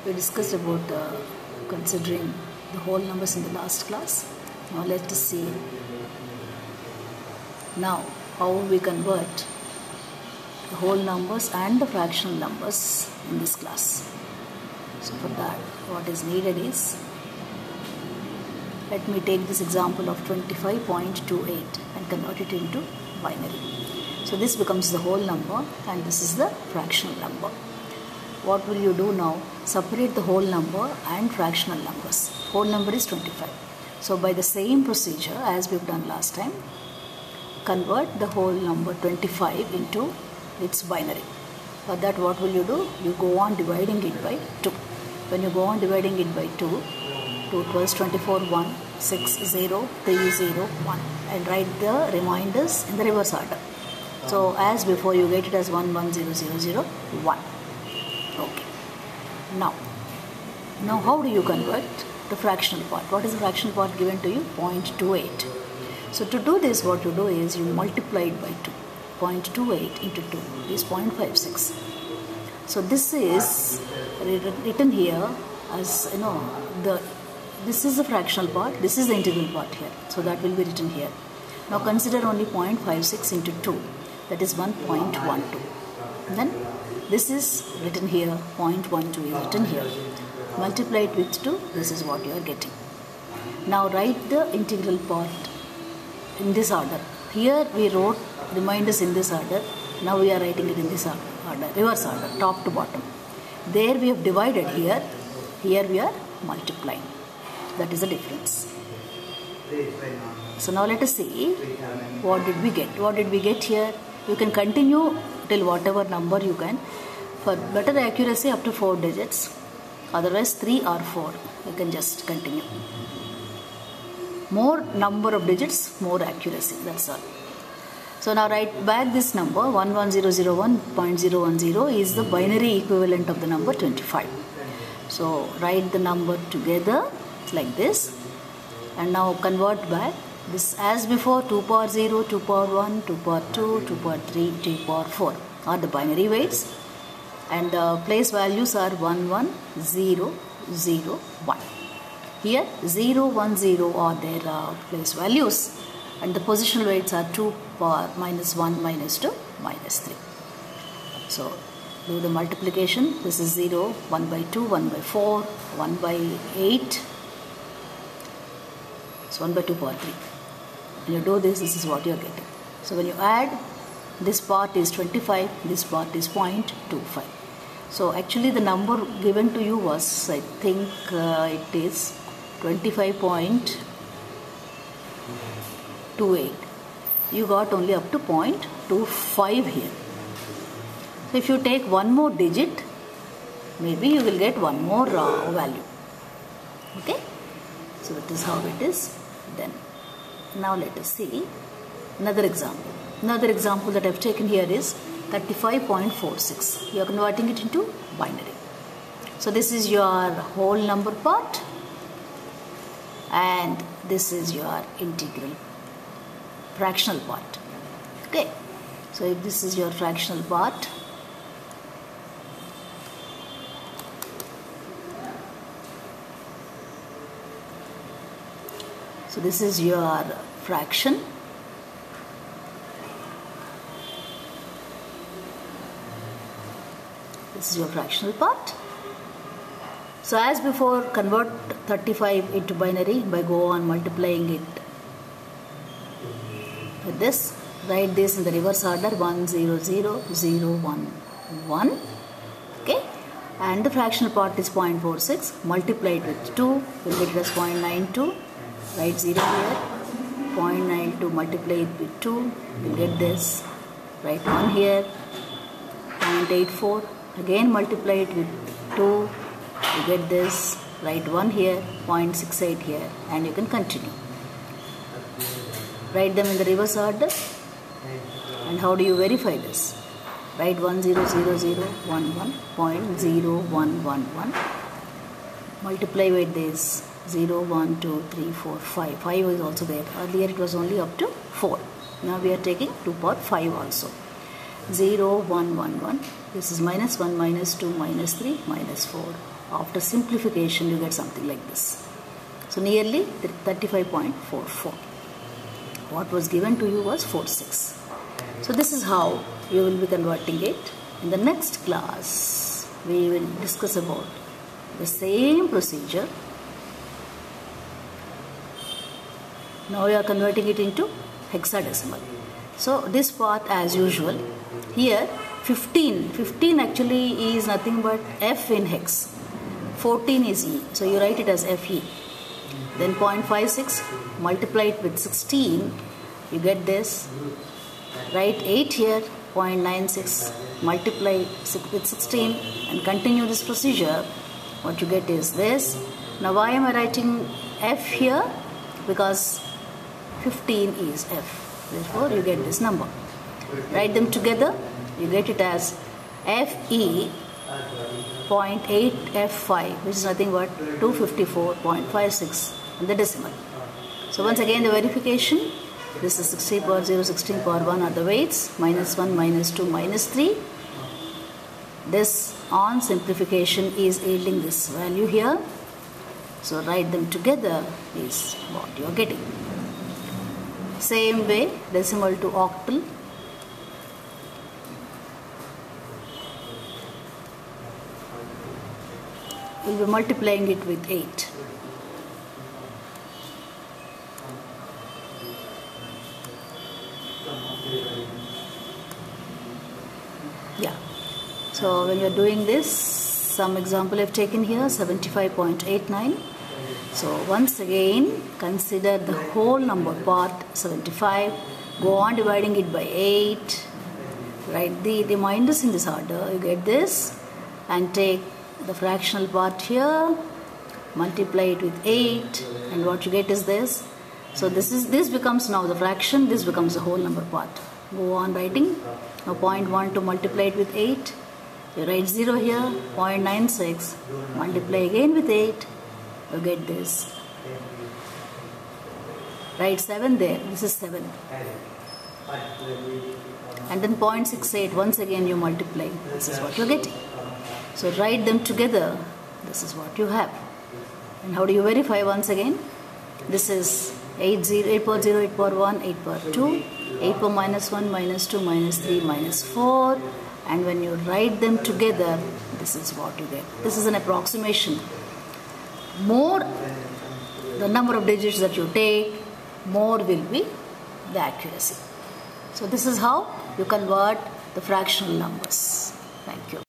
We discussed about considering the whole numbers in the last class. Now let us see now how we convert the whole numbers and the fractional numbers in this class. So for that, what is needed is, let me take this example of 25.28 and convert it into binary. So this becomes the whole number and this is the fractional number. What will you do now? Separate the whole number and fractional numbers. Whole number is 25. So by the same procedure as we've done last time, convert the whole number 25 into its binary. For that, what will you do? You go on dividing it by 2. When you go on dividing it by 2, 2 12 24, 1, 6, 0, 3, 0, 1, and write the reminders in the reverse order. So as before, you get it as 1, 1, 0, 0, 0, 1. Okay. Now how do you convert the fractional part? What is the fractional part given to you? 0.28. So to do this, what you do is you multiply it by 2. 0.28 into 2 is 0.56. So this is written here as, this is the fractional part, this is the integral part here. So that will be written here. Now consider only 0.56 into 2, that is 1.12. Then this is written here, 0.12 is written here. Multiply it with 2, this is what you are getting. Now write the integral part in this order. Here we wrote reminders in this order, now we are writing it in this order, reverse order, top to bottom. There we have divided here we are multiplying. That is the difference. So now let us see, what did we get? What did we get here? You can continue till whatever number you can. For better accuracy, up to 4 digits. Otherwise 3 or 4. You can just continue. More number of digits, more accuracy. That's all. So now write back this number 11001.010 is the binary equivalent of the number 25. So write the number together like this. And now convert back. This as before, 2 power 0, 2 power 1, 2 power 2, 2 power 3, 2 power 4 are the binary weights, and the place values are 1, 1, 0, 0, 1. Here 0, 1, 0 are their place values, and the positional weights are 2 power minus 1, minus 2, minus 3. So do the multiplication. This is 0, 1 by 2, 1 by 4, 1 by 8. So 1 by 2 power 3. When you do this, this is what you are getting. So when you add, this part is 25, this part is 0.25. So actually the number given to you was, I think it is 25.28. You got only up to 0.25 here. So if you take one more digit, maybe you will get one more value. Okay? So that is how it is then. Now let us see another example. Another example that I have taken here is 35.46. You are converting it into binary. So this is your whole number part and this is your integral fractional part. Okay. So if this is your fractional part, so this is your fraction. This is your fractional part. So as before, convert 35 into binary by go on multiplying it with this. Write this in the reverse order, 1, 0, 0, 0, 1, 1. Okay. And the fractional part is 0.46. Multiply it with 2. We'll get it as 0.92. Write 0 here, 0.92, multiply it with 2, you get this. Write 1 here, 0.84, again multiply it with 2, you get this. Write 1 here, 0.68 here, and you can continue. Write them in the reverse order. And how do you verify this? Write 100011, 0.0111. Multiply with this 0, 1, 2, 3, 4, 5. 5 is also there. Earlier it was only up to 4. Now we are taking 2 power 5 also. 0, 1, 1, 1. This is minus 1, minus 2, minus 3, minus 4, After simplification, you get something like this. So nearly 35.44. What was given to you was 46. So this is how you will be converting it. In the next class, we will discuss about the same procedure. Now we are converting it into hexadecimal. So this part as usual. Here 15 actually is nothing but F in hex. 14 is E. So you write it as FE. Then 0.56, multiply it with 16, you get this. Write 8 here, 0.96, multiply with 16 and continue this procedure. What you get is this. Now why am I writing F here? Because 15 is F. Therefore you get this number. Write them together, you get it as FE 0.8F5, which is nothing but 254.56 in the decimal. So once again the verification, this is 60 power 0, 16 power 1 are the weights, minus 1, minus 2, minus 3. This on simplification is yielding this value here. So write them together is what you are getting. Same way, decimal to octal. We'll be multiplying it with 8. Yeah. So when you are doing this, some example I've taken here, 75.89. So once again, consider the whole number part 75. Go on dividing it by 8. Write the reminders in this order. You get this, and take the fractional part here, multiply it with 8, and what you get is this. So this becomes now the fraction, this becomes the whole number part. Go on writing. Now 0.1 to multiply it with 8, you write 0 here, 0.96, multiply again with 8, you get this. Write 7 there, this is 7. And then 0.68, once again you multiply, this is what you're getting. So write them together, this is what you have. And how do you verify once again? This is 8 power 0, 8 power 1, 8 power 2, 8 power minus 1, minus 2, minus 3, minus 4. And when you write them together, this is what you get. This is an approximation. More the number of digits that you take, more will be the accuracy. So this is how you convert the fractional numbers. Thank you.